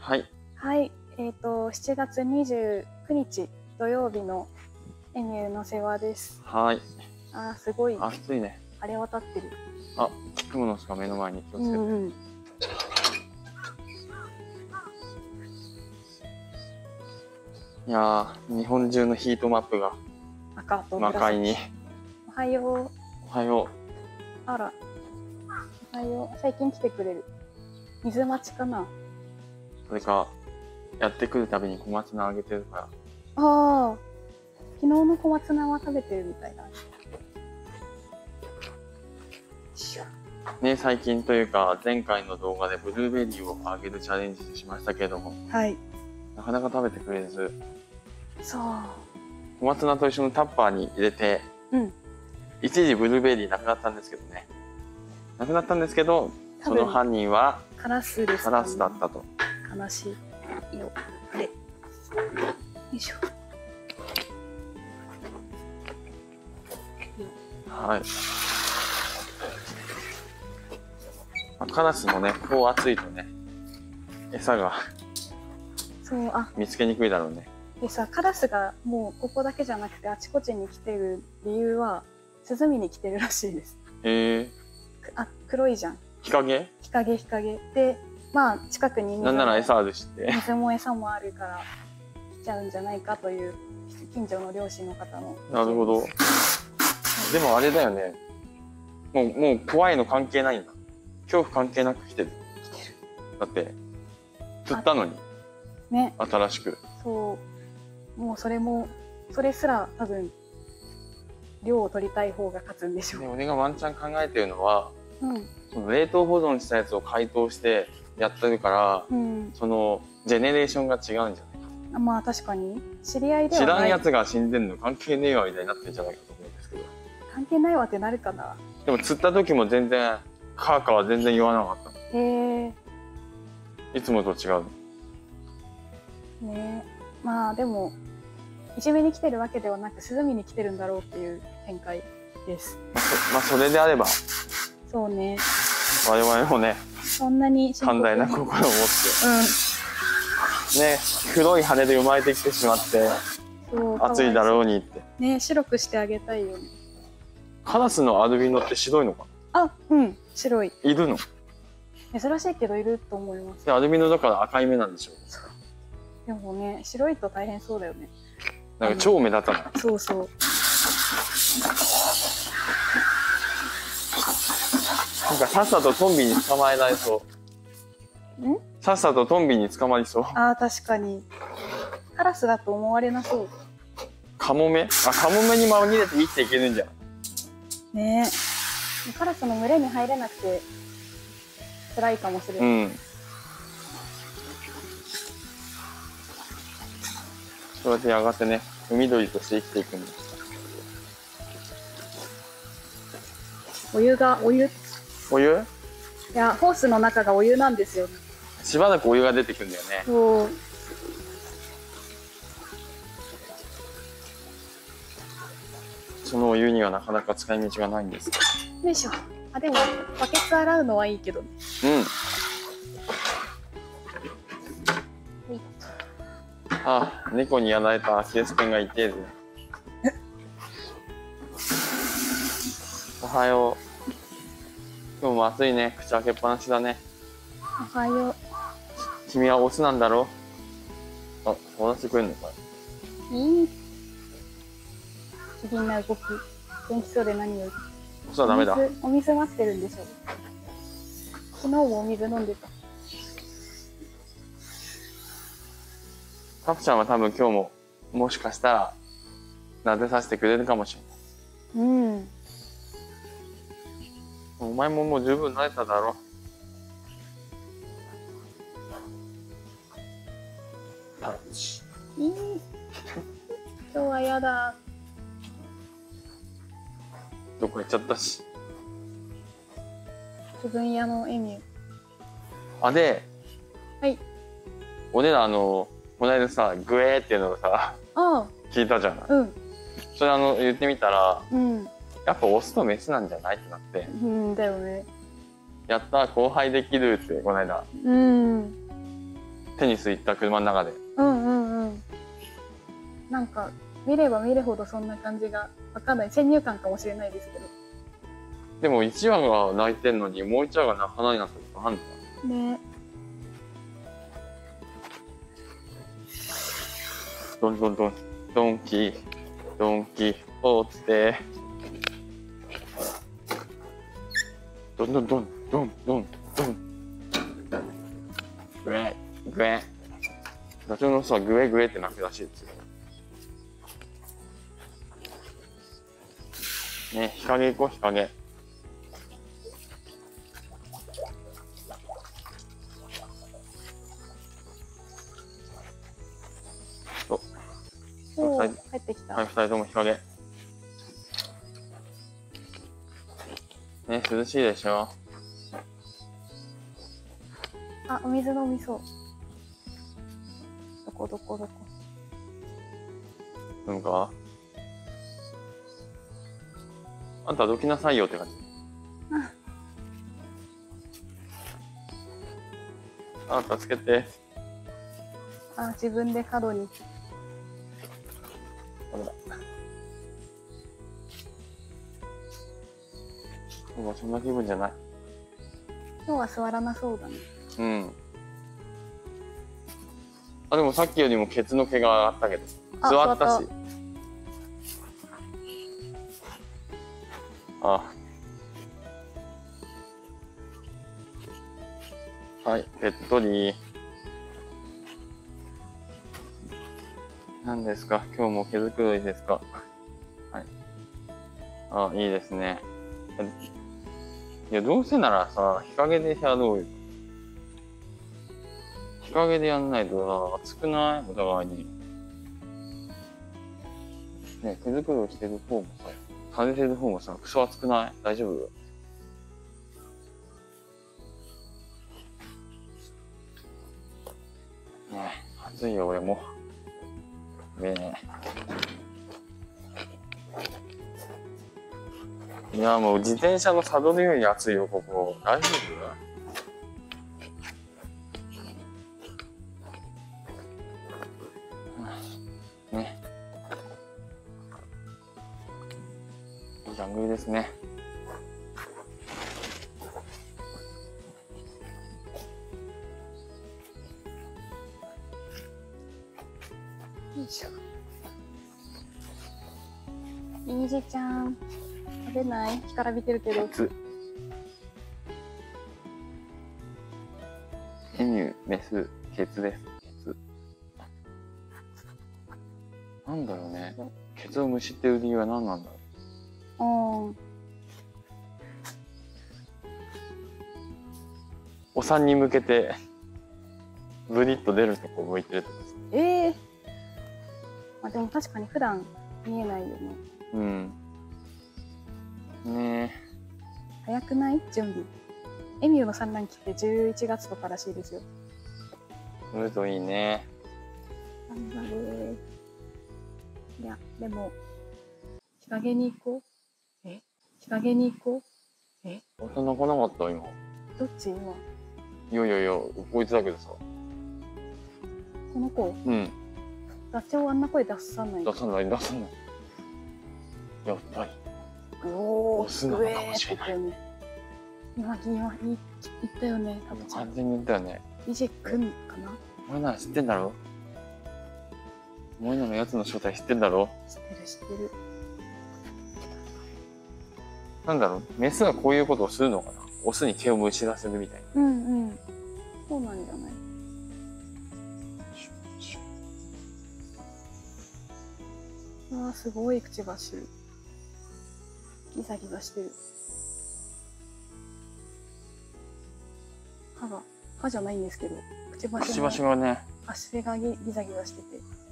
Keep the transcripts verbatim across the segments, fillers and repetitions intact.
はい。 はい。えっ、ー、と、しちがつにじゅうくにち土曜日のエミューの世話です。 はい。 あー、すごい。 暑いね。 あれ渡ってる。 あ、雲の巣が目の前に気をつけて。うんうん、いやー、日本中のヒートマップが赤と魔界に。 おはよう。 おはよう。 あら。おはよう。最近来てくれる。水待ちかな。 それか、やってくるたびに小松菜あげてるから。 ああ。昨日の小松菜は食べてるみたいだね。 ね、最近というか前回の動画でブルーベリーをあげるチャレンジしましたけれども、 はい、 なかなか食べてくれず、 そう小松菜と一緒のタッパーに入れて、うん、一時ブルーベリーなくなったんですけどねなくなったんですけどその犯人はカラスです、ね、 カラスだったと。 悲しいよ。あれよいしょ。 はい。カラスもね、こう暑いとね、餌がそうあ見つけにくいだろうね。 でさ、カラスがもうここだけじゃなくてあちこちに来てる理由は涼みに来てるらしいです。 へえ。 あ、黒いじゃん。 日陰？ 日陰日陰で、まあ近くに水なんなら餌あるしって水も餌もあるから来ちゃうんじゃないかという近所の漁師の方の。 なるほど。でもあれだよね。もうもう怖いの関係ないんだ。恐怖関係なく来てる。 来てる。 だって釣ったのに。 ね。 新しく。 そう。もうそれもそれすら多分量を取りたい方が勝つんでしょう。 で俺がワンチャン考えてるのは、 うん、 その冷凍保存したやつを解凍してやってるから、うん、そのジェネレーションが違うんじゃないか。 あ、まあ確かに知り合いではない。知らんやつが死んでんの関係ねえわみたいになってるんじゃないかと思うんですけど。 関係ないわってなるかな。 でも釣った時も全然カーカーは全然言わなかった。 へえ。 いつもと違う。 ねえ、まあでもいじめに来てるわけではなく涼みに来てるんだろうっていう展開です。 まあそれであれば。 そうね。 我々もね。 そんなに寛大な心を持って。うん。ね、黒い羽で生まれてきてしまって。そう。暑いだろうにって。 ね、白くしてあげたいよね。 カラスのアルビノって白いのかな。あ、うん、白い。 いるの？ 珍しいけどいると思います。 でアルビノだから赤い目なんでしょう。 そう。でもね、白いと大変そうだよね。 なんか超目立たない。 そうそう。 なんかさっさとトンビに捕まえられそう。ん？さっさとトンビに捕まりそう。 ああ、確かに。カラスだと思われなそう。 カモメ？あ、カモメに紛れて生きていけるんじゃん。 ねえ。カラスの群れに入れなくて辛いかもしれない。うん。 そうやってやがてね、海鳥として生きていくんです。 お湯が、お湯お湯？ いや、ホースの中がお湯なんですよ。 しばらくお湯が出てくるんだよね。 そう。 そのお湯にはなかなか使い道がないんです。 よいしょ。あ、でも、バケツ洗うのはいいけどね。 うん。あ、猫にやられたアキレス腱が痛いですね。おはよう。今日も暑いね。口開けっぱなしだね。 おはよう。 君はオスなんだろう？あ、触らせてくれるのかい？いい。機敏な動き。元気そうで何より。 オスはダメだ。 お水、お水待ってるんでしょ。昨日もお水飲んでた。カプちゃんは多分今日ももしかしたら撫でさせてくれるかもしれない。うん。お前ももう十分慣れただろ。タッチ。いい。今日はやだ。どこ行っちゃったし。自分屋のエミュー。あ、で。はい。俺らあの。この間さ、グエーっていうのをさ、あ聞いたじゃない。うん。それあの言ってみたら、うん、やっぱオスとメスなんじゃないってなって。うんだよね。やった後輩できるってこの間。うん。 テニス行った車の中で。 うんうんうん。なんか見れば見るほどそんな感じがわかんない、先入観かもしれないですけど。 でもいちわが泣いてんのにもういちわが泣かないなんてことあんのかね。 ドンドンドンドンキドンキホーテドンドンドンドンドンドングエグエダチョウの人はグエグエって鳴くらしいですよね。日陰行こう、日陰。 おー、帰ってきた。 はい、二人とも日陰。ね、涼しいでしょ。 あ、お水飲みそう。どこどこどこ。 なんか。あんたどきなさいよって感じ。あんたつけて。 あ、自分で角に。 もうそんな気分じゃない。 今日は座らなそうだね。 うん。あ、でもさっきよりもケツの毛があったけど、座ったし。あ。はい、ペットリー。何ですか？今日も毛づくろいですか？はい。あ、いいですね。いや、どうせならさ、日陰でやろうよ。日陰でやんないとさ、暑くない？お互いに。ね、毛づくろいしてる方もさ、されてる方もさ、クソ暑くない？大丈夫？ねえ、暑いよ、俺も。ねえ。いや、もう自転車のサドルより暑いよ、ここ。大丈夫？ね。いいジャングルですね。 よいしょ。いいじちゃん。食べない？干からびてるけど。 エミュー、メス、ケツです。ケツ。なんだろうね。ケツをむしってる理由は何なんだろう。お産に向けてブリッと出るとこ向いてるとかですね。 ええー。まあでも確かに普段見えないよね。 うん。ねえ。 早くない？準備。エミューの産卵期ってじゅういちがつとからしいですよ。 乗るといいね。 頑張れ。いや、でも、日陰に行こう。え？日陰に行こう。え？ また泣かなかった今。 どっち今？ いやいやいや、こいつだけどさ。 この子？ うん。 ダチョウあんな声出さない。 出さない、出さない。やっぱり。 おー、 オスなのかもしれない。 今、今、言ったよね、タブちゃん。 完全に言ったよね。 イジくんかな？ お前なら知ってんだろ？お前ならやつの正体知ってんだろ？ 知ってる、知ってる。 なんだろう、メスがこういうことをするのかな？オスに毛をむしらせるみたいな。 うんうん。そうなんじゃない？うわー、すごいくちばし。ギザギザしてる。歯が、歯じゃないんですけど、くちばしのくちばしがね、 足がギザギザしてて、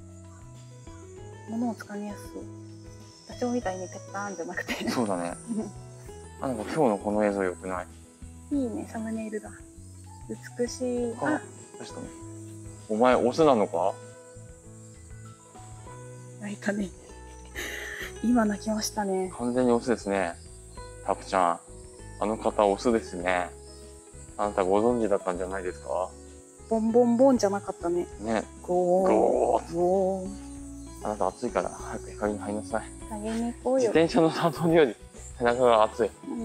物を掴みやすそう。ダチョウみたいにペッターンじゃなくて。 そうだね。あ、なんか今日のこの映像良くない？ いいね、サムネイルだ。美しい。あ、 確かに。お前オスなのか？ 泣いたね。今泣きましたね。 完全にオスですね。タプちゃん。あの方オスですね。あなたご存知だったんじゃないですか？ ボンボンボンじゃなかったね。 ね。 ゴーゴーゴー。 あなた暑いから早く日陰に入りなさい。 日陰に行こうよ。 自転車のサドルより背中が熱い。 うん。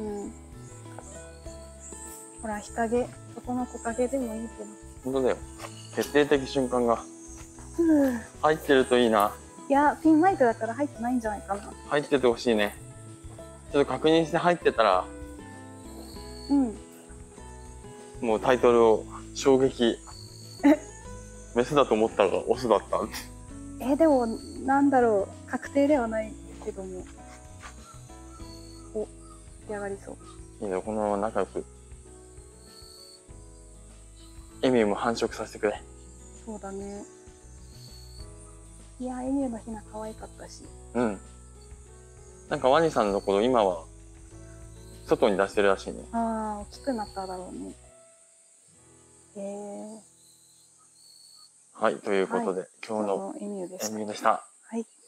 ほら、日陰、外の木陰でもいいけど。 本当だよ。決定的瞬間がうん。 入ってるといいな。 いや、ピンマイクだから入ってないんじゃないかな。 入っててほしいね。ちょっと確認して入ってたら、 うん。 もうタイトルを衝撃。メスだと思ったがオスだった。 え、でも、なんだろう、確定ではないけども。お、出上がりそう。 いいね、このまま仲良く。エミューも繁殖させてくれ。 そうだね。いや、エミューのヒナ可愛かったし。 うん。なんかワニさんのところ今は外に出してるらしいね。 ああ、大きくなっただろうね。へえ。 はい、ということで、 はい、 今日のエミューでした。 エミューでした。 はい。